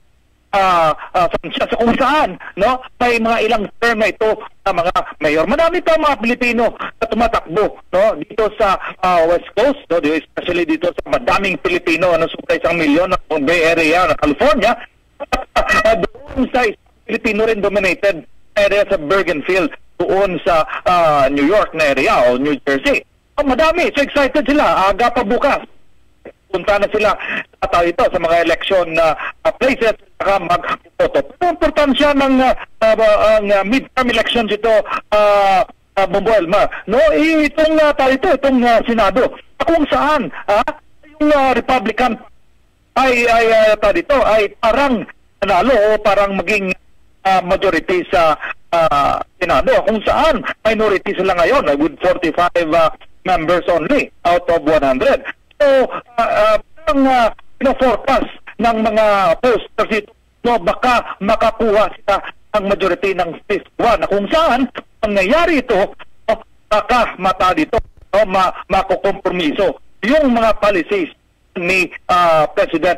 Uh, uh, Francia, sa kung saan, no, may mga ilang term na ito na mga mayor. Marami pa mga Pilipino na tumatakbo, no, dito sa uh, West Coast, no, especially dito sa madaming Pilipino na supay isang milyon ng Bay Area ng California. Uh, doon sa Pilipino rin dominated area sa Bergenfield, doon sa uh, New York na area o New Jersey. Oh, madami, so excited sila, aga pa bukas. Punta na sila sa tao ito sa mga election na uh, places saka mag-voto. Pero ang importansya ng uh, uh, ang, uh, midterm elections ito, uh, uh, Bombo Elmar, no, itong uh, tao ito, itong uh, Senado, kung saan uh, yung uh, Republican ay, ay uh, tao ito ay parang nanalo o parang maging uh, majority sa uh, Senado, kung saan minority sila ngayon uh, with forty-five uh, members only out of one hundred. So, uh, uh, ang uh, pino-forecast ng mga posters ito, no, baka makakuha sila ang majority ng fifth one, na kung saan ang nangyari ito, no, baka mata dito, no, ma makukompromiso yung mga policies ni uh, President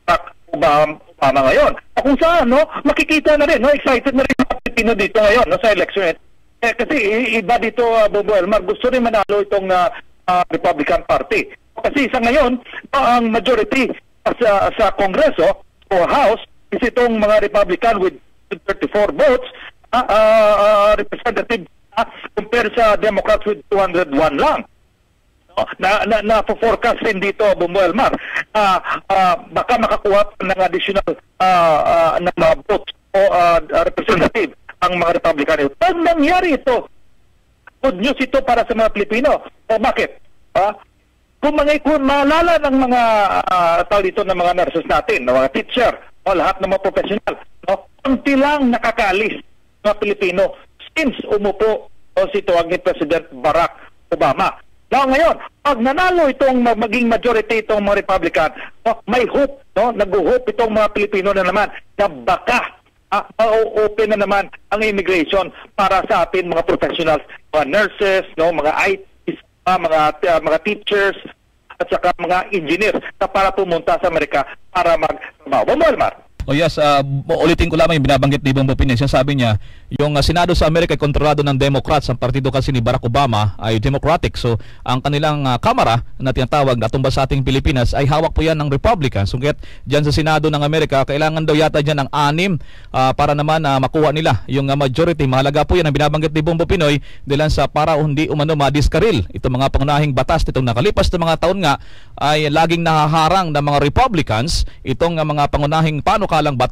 Obama, Obama ngayon. Kung saan, no, makikita na rin, no, excited na rin mga Pilipino dito ngayon, no, sa election. Eh, kasi iba dito, uh, Bobo Elmar, gusto rin manalo itong uh, uh, Republican Party. Kasi sa ngayon, ang majority sa, sa Kongreso o House is itong mga Republican with thirty-four votes, uh, uh, uh, representative uh, compared sa Democrats with two hundred one lang. No? Na, na, na forecast rin dito, Bombo Elmar, uh, uh, baka makakuha ng additional uh, uh, ng mga votes o uh, representative ang mga Republican. Pag nangyari ito, good news ito para sa mga Pilipino. O bakit? Uh, Kung mga kung maalala ng mga uh, tao dito ng mga nurses natin, ng mga teacher, o lahat ng mga professional, no, kunti lang nakakaalis mga Pilipino since umupo o si tuwag ni President Barack Obama. Now ngayon, pag nanalo itong maging majority itong mga Republican, no, may hope, no, nag-hope itong mga Pilipino na naman na baka uh, open na naman ang immigration para sa atin mga professionals, mga nurses, no, mga I T, Uh, mga uh, mga teachers at saka mga engineers na para pumunta sa Amerika para mag-trabaho. Bombo Elmar. Oh yes, uh, ulitin ko lamang yung binabanggit ni Bombo Pinoy. Sabi niya, yung uh, Senado sa Amerika ay kontrolado ng Democrats. Ang partido kasi ni Barack Obama ay Democratic. So, ang kanilang uh, kamara na tinatawag na tumba sa ating Pilipinas ay hawak po yan ng Republicans. So, kaya dyan sa Senado ng Amerika, kailangan daw yata dyan ng anim uh, para naman uh, makuha nila yung uh, majority. Mahalaga po yan ang binabanggit ni Bombo Pinoy dahil sa para hindi umano madiskaril. Itong mga pangunahing batas nitong nakalipas na mga taon nga ay laging nahaharang ng mga Republicans itong uh, mga pangunahing panukalang batas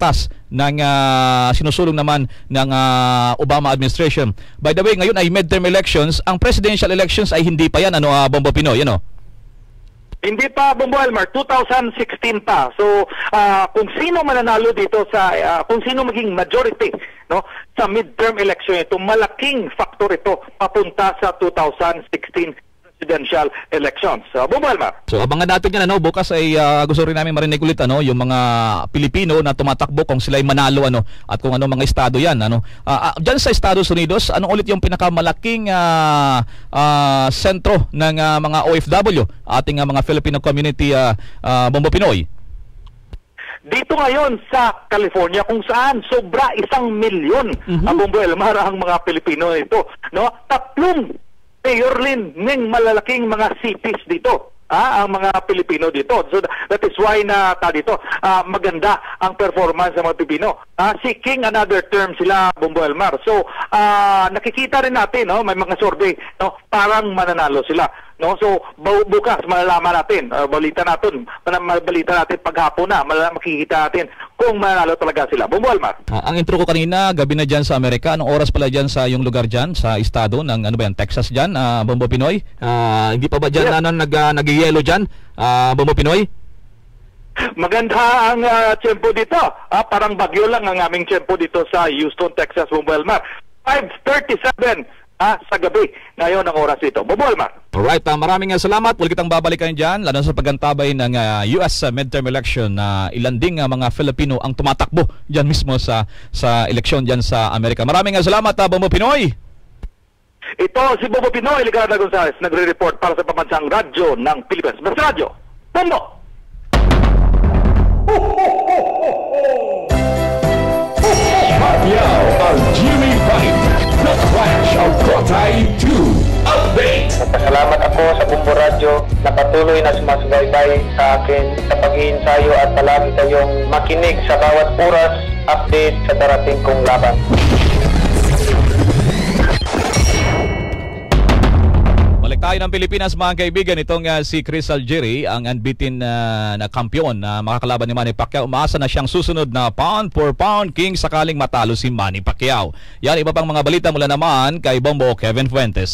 ng uh, sinusulong naman ng uh, Obama administration. By the way, ngayon ay midterm elections. Ang presidential elections ay hindi pa yan, ano, uh, Bombo Pinoy, ano? Hindi pa, Bombo Elmar, two thousand sixteen pa. So, uh, kung sino mananalo dito sa, uh, kung sino maging majority, no, sa midterm election ito, malaking factor ito papunta sa two thousand sixteen presidential elections. So, Bombo Elmar. So, abangan natin yan, ano, bukas ay uh, gusto rin namin marinig ulit, ano, yung mga Pilipino na tumatakbo kung sila ay manalo, ano, at kung ano mga estado yan, ano. Uh, uh, dyan sa Estados Unidos, ano ulit yung pinakamalaking uh, uh, sentro ng uh, mga O F W, ating uh, mga Filipino community, uh, uh, Bombo Pinoy? Dito ngayon sa California, kung saan sobra isang milyon mm-hmm. ang Bombo Elmar ang mga Pilipino ito, no? Tatlong mayor rin ng malalaking mga cities dito, ah, ang mga Pilipino dito. So that is why na ta dito ah, maganda ang performance ng mga Pilipino. Ah, seeking another term sila, Bombo Elmar. So ah, nakikita rin natin, no, may mga survey, no, parang mananalo sila. No, so bu bukas malalaman natin, uh, balita natin, balita natin paghapon na, makikita natin kung mananalo talaga sila. Bombo Elmar. Ah, ang intro ko kanina, gabi na diyan sa Amerika. Anong oras pala diyan sa yung lugar diyan sa estado ng ano ba yan, Texas diyan, uh, Bombo Pinoy? Uh, hindi pa ba diyan yes. ano nag uh, nag-yellow diyan, uh, Bombo Pinoy? Maganda ang uh, tempo dito. Ah, parang bagyo lang ang aming tempo dito sa Houston, Texas, Bombo Elmar. five thirty-seven Ah, sa gabi ngayon ang oras ito. Bombo Elmar. Alright, uh, maraming uh, salamat. Huwag kitang babalikan dyan, lalo sa pagantabay ng uh, U S uh, midterm election na uh, ilan ding uh, mga Filipino ang tumatakbo dyan mismo sa sa eleksyon dyan sa Amerika. Maraming uh, salamat, uh, Bombo Pinoy. Ito si Bombo Pinoy, Ligarda Gonzales, nagre-report para sa pambansang radyo ng Pilipinas. Mas radyo, Bombo! Pacquiao ang Jimmy Fight, the Clash of Kotay two update. Salamat ako sa Bombo Radyo na patuloy na sumasagaybay sa akin sa pag-iinsayo at palagi kayong makinig sa bawat oras update sa darating kong laban. Balik tayo ng Pilipinas, mga kaibigan. Itong uh, si Chris Algieri, ang unbeaten uh, na kampiyon na uh, makakalaban ni Manny Pacquiao. Umaasa na siyang susunod na pound for pound king sakaling matalo si Manny Pacquiao. Yan, iba pang mga balita mula naman kay Bombo Kevin Fuentes.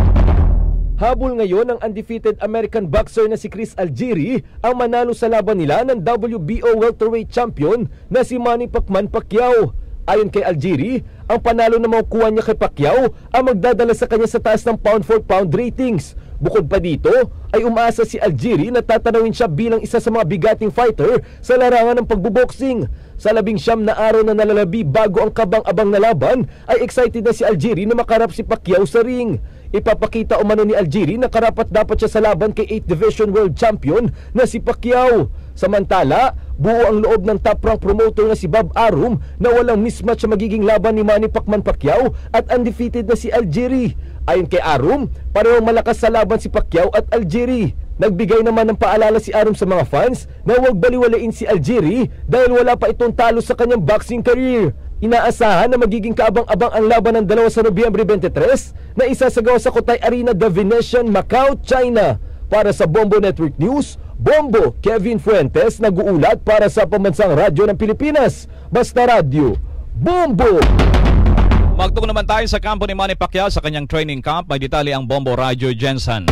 Habol ngayon ang undefeated American boxer na si Chris Algieri ang manalo sa laban nila ng W B O welterweight champion na si Manny Pacquiao. Ayon kay Algieri, ang panalo na makukuha niya kay Pacquiao ang magdadala sa kanya sa taas ng pound for pound ratings. Bukod pa dito, ay umaasa si Algieri na tatanawin siya bilang isa sa mga bigating fighter sa larangan ng pagbuboxing. Sa labing siyam na araw na nalalabi bago ang kabang-abang na laban, ay excited na si Algieri na makarap si Pacquiao sa ring. Ipapakita umano ni Algieri na karapat-dapat siya sa laban kay eighth Division World Champion na si Pacquiao. Samantala, buo ang loob ng top-rank promoter na si Bob Arum na walang mismatch sa magiging laban ni Manny Pacquiao at undefeated na si Algieri. Ayon kay Arum, parehong malakas sa laban si Pacquiao at Algieri. Nagbigay naman ng paalala si Arum sa mga fans na huwag baliwalain si Algieri dahil wala pa itong talo sa kanyang boxing career. Inaasahan na magiging kaabang-abang ang laban ng dalawa sa Nobyembre twenty-three na isasagawa sa Kotay Arena, The Venetian, Macau, China. Para sa Bombo Network News, Bombo Kevin Fuentes nag-uulat para sa Pambansang Radyo ng Pilipinas. Basta Radyo, Bombo! Magtungo naman tayo sa kampo ni Manny Pacquiao sa kanyang training camp. May detalye ang Bombo Radyo Jensen.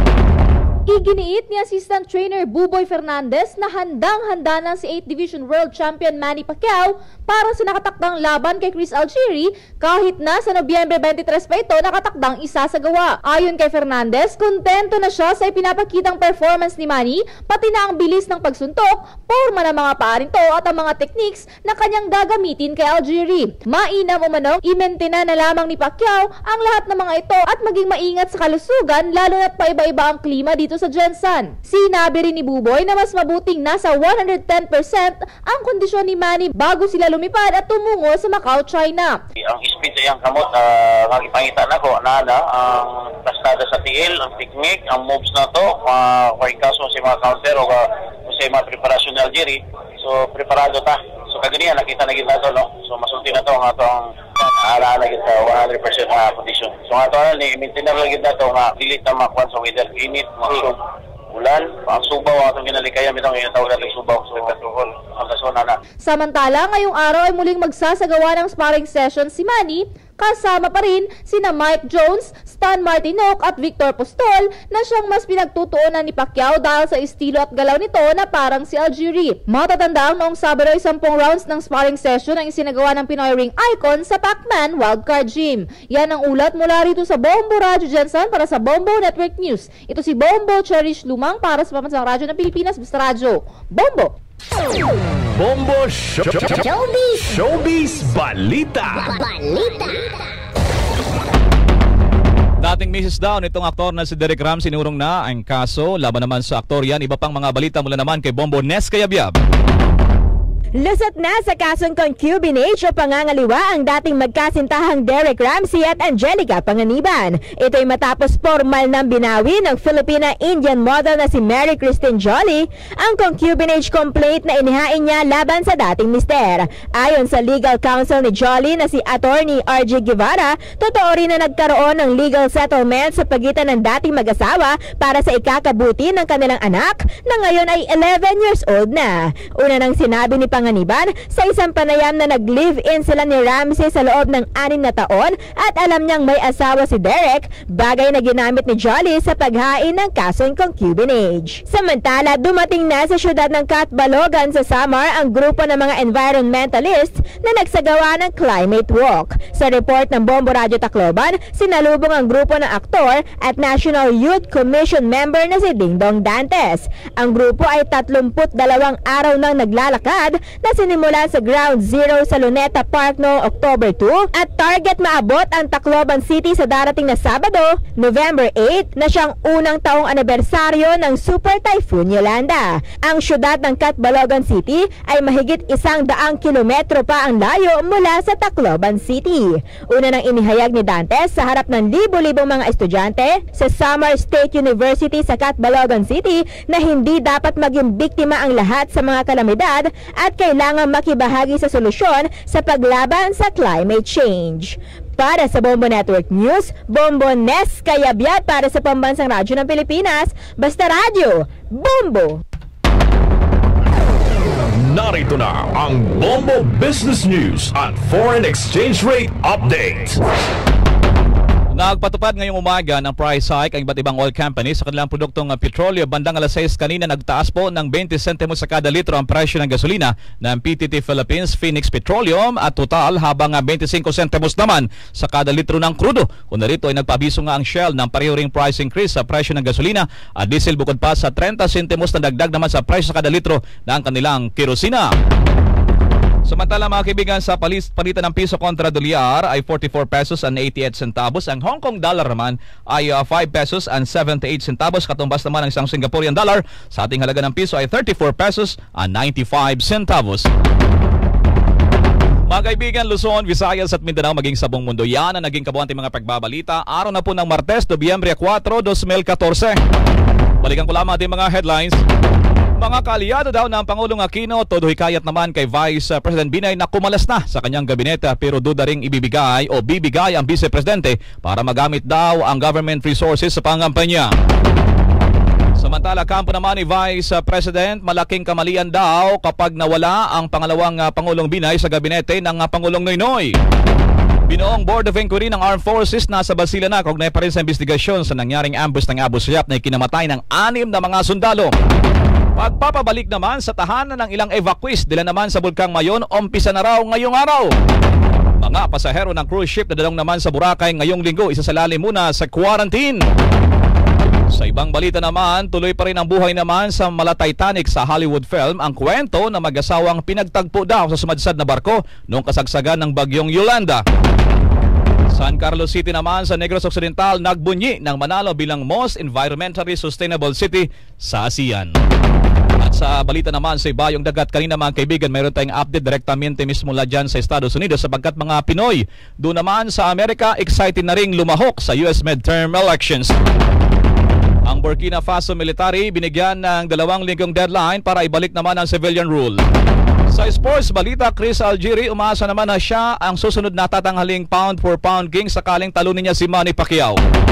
Iginiit ni Assistant Trainer Buboy Fernandez na handang-handa na si eighth Division World Champion Manny Pacquiao para sa nakatakdang laban kay Chris Algieri kahit na sa Nobyembre twenty-three pa ito nakatakdang isasagawa. Ayon kay Fernandez, kontento na siya sa ipinapakitang performance ni Manny, pati na ang bilis ng pagsuntok, forma ng mga paaring to at ang mga techniques na kanyang gagamitin kay Algieri. Mainam umanong imentena na lamang ni Pacquiao ang lahat ng mga ito at maging maingat sa kalusugan lalo na't paiba-iba ang klima dito sa Jensen. Sinabi rin ni Buboy na mas mabuting nasa one hundred ten percent ang kondisyon ni Manny bago sila lumipad at tumungo sa Macau, China. Ang speed sa iyang kamot, uh, makipangita na ko, nada, ang pastada sa tiil, ang technique, ang moves na to, uh, kung kaso sa mga counter o uh, sa mga preparasyon ni Algieri, so preparado ta. So kaganiyan, nakita na gina to, no? So masulti na to, nga to ang ala-ala kita one hundred percent na condition. So nga to, ni-maintain na lang gina to, nga dilit na makuhan sa weather, init, masog. ulan, ang subaw atong ginalikaya mitong inatawag natin subaw sa kasukol ang kasona na. Samantala, ngayong araw ay muling magsasagawa ng sparring session si Manny, kasama pa rin sina Mike Jones, Stan Martinoc at Victor Postol na siyang mas pinagtutuunan ni Pacquiao dahil sa estilo at galaw nito na parang si Algieri. Matatandang noong Sabado ay sampung rounds ng sparring session ang isinagawa ng Pinoy Ring Icon sa Pac-Man Wildcard Gym. Yan ang ulat mula rito sa Bombo Radyo Jensen para sa Bombo Network News. Ito si Bombo Cherish Lumang para sa Pamansang Radyo ng Pilipinas, Basta Radyo. Bombo! Bombo Show Showbiz, Showbiz Balita. Balita. Dating Missus Down, itong aktor na si Derek Ram, sinurong na ang kaso laban naman sa aktor yan. Iba pang mga balita mula naman kay Bombo Nes Kayabyab. Lusot na sa kasong concubinage o pangangaliwa ang dating magkasintahang Derek Ramsey at Angelica Panganiban. Ito'y matapos formal ng binawi ng Filipina-Indian model na si Mary Christine Jolly ang concubinage complaint na inihain niya laban sa dating mister. Ayon sa legal counsel ni Jolly na si Attorney R G Guevara, totoo rin na nagkaroon ng legal settlement sa pagitan ng dating mag-asawa para sa ikakabuti ng kanilang anak na ngayon ay eleven years old na. Una nang sinabi ni Panganiban sa isang panayam na nag-live-in sila ni Ramsey sa loob ng anim na taon at alam niyang may asawa si Derek, bagay na ginamit ni Jolly sa paghain ng kasong concubinage. Samantala, dumating na sa syudad ng Catbalogan sa Samar ang grupo ng mga environmentalists na nagsagawa ng climate walk. Sa report ng Bombo Radyo Tacloban, sinalubong ang grupo ng aktor at National Youth Commission member na si Dingdong Dantes. Ang grupo ay tatlumput dalawang araw nang naglalakad na sinimula sa Ground Zero sa Luneta Park noong October two at target maabot ang Tacloban City sa darating na Sabado, November eight, na siyang unang taong anibersaryo ng Super Typhoon Yolanda. Ang syudad ng Catbalogan City ay mahigit isang daang kilometro pa ang layo mula sa Tacloban City. Una nang inihayag ni Dantes sa harap ng libo-libong mga estudyante sa Samar State University sa Catbalogan City na hindi dapat maging biktima ang lahat sa mga kalamidad at kailangan makibahagi sa solusyon sa paglaban sa climate change. Para sa Bombo Network News, Bombo Nes Kayabyab para sa Pambansang Radyo ng Pilipinas, Basta Radyo, Bombo! Narito na ang Bombo Business News at Foreign Exchange Rate Update. Nagpatupad ngayong umaga ng price hike ang iba't ibang oil companies sa kanilang produktong petrolyo. Bandang alas sais kanina nagtaas po ng twenty centimos sa kada litro ang presyo ng gasolina ng P T T Philippines Phoenix Petroleum at total habang twenty-five centimos naman sa kada litro ng krudo. Kung narito ay nagpabiso nga ang Shell ng pareho ring price increase sa presyo ng gasolina at diesel bukod pa sa thirty centimos na dagdag naman sa presyo sa kada litro ng kanilang kerosina. Samantala mga kaibigan, sa palis, palitan ng piso kontra dolyar ay forty-four pesos and eighty-eight centavos. Ang Hong Kong dollar naman ay uh, five pesos and seventy-eight centavos. Katumbas naman ang isang Singaporean dollar sa ating halaga ng piso ay thirty-four pesos and ninety-five centavos. Mga kaibigan, Luzon, Visayas at Mindanao maging sa buong mundo, yan ang naging kabuuan mga pagbabalita. Araw na po ng Martes, Nobyembre four, twenty fourteen. Balikan ko lamang ating mga headlines. Mga kaalyado daw ng Pangulong Aquino, todo hikayat naman kay Vice President Binay na kumalas na sa kanyang gabinete pero duda ring ibibigay o bibigay ang Vice Presidente para magamit daw ang government resources sa pangampanya. Samantala, kampo naman ni Vice President, malaking kamalian daw kapag nawala ang pangalawang uh, Pangulong Binay sa gabinete ng uh, Pangulong Noynoy. Binoong Board of Inquiry ng Armed Forces nasa Basila na kaugnay pa rin sa investigasyon sa nangyaring ambush ng Abu Sayyaf na ikinamatay ng anim na mga sundalo. Pagpapabalik naman sa tahanan ng ilang evacuees dila naman sa Bulkang Mayon, umpisa na raw ngayong araw. Mga pasahero ng cruise ship na dalong naman sa Boracay ngayong linggo, isasalali muna sa quarantine. Sa ibang balita naman, tuloy pa rin ang buhay naman sa mala Titanic sa Hollywood film ang kwento na mag-asawang pinagtagpo daw sa sumadsad na barko noong kasagsagan ng bagyong Yolanda. San Carlos City naman sa Negros Occidental nagbunyi ng manalo bilang most environmentally sustainable city sa ASEAN. At sa balita naman sa ibayong dagat, kanina mga kaibigan, mayroon tayong update direktamente mismo mula dyan sa Estados Unidos sapagkat mga Pinoy doon naman sa Amerika excited na ring lumahok sa U S midterm elections. Ang Burkina Faso military binigyan ng dalawang linggong deadline para ibalik naman ang civilian rule. Sa sports balita, Chris Algieri umasa naman na siya ang susunod na tatanghaling pound for pound king sakaling talunin niya si Manny Pacquiao.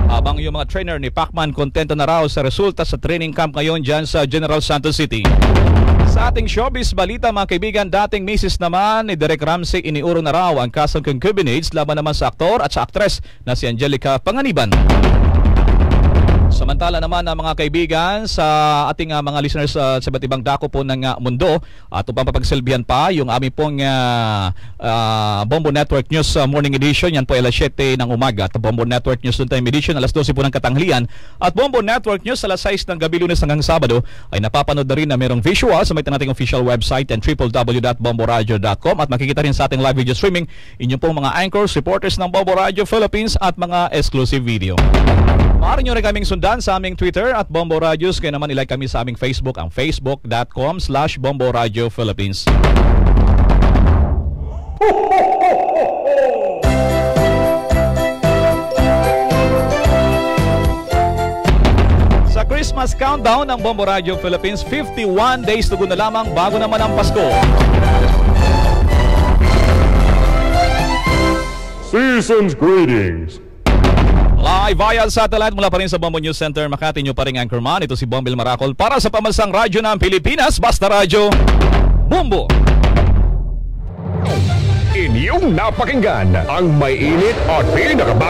Habang yung mga trainer ni Pacman kontento na raw sa resulta sa training camp ngayon dyan sa General Santos City. Sa ating showbiz balita mga kaibigan, dating misis naman ni Derek Ramsey iniurong na raw ang kasong concubinage laban naman sa aktor at sa aktres na si Angelica Panganiban. Samantala naman ang mga kaibigan sa ating uh, mga listeners uh, sa iba't ibang dako po ng uh, mundo at upang papagsilbihan pa yung aming pong uh, uh, Bombo Network News uh, Morning Edition, yan po alas siyete ng umaga at Bombo Network News Noontime Edition alas dose po ng katanghalian at Bombo Network News alas sais ng gabi Lunes hanggang Sabado ay napapanood na rin na mayroong visual sa may nating official website and w w w dot bombo radio dot com at makikita rin sa ating live video streaming inyong pong mga anchors, reporters ng Bombo Radio Philippines at mga exclusive video. Maaari nyo rin kaming sundan sa aming Twitter at Bombo Radios. Kaya naman ilike kami sa aming Facebook, ang facebook dot com slash Bombo Radio Philippines. Sa Christmas countdown ng Bombo Radio Philippines, fifty-one days to go na lamang bago naman ang Pasko. Season's greetings. Live via satellite mula pa rin sa Bombo News Center Makati, nyo pa rin anchorman. Ito si Bombil Maracol para sa pamansang radyo ng Pilipinas, Basta Radyo Bombo. Inyong napakinggan ang may init at pinakabagong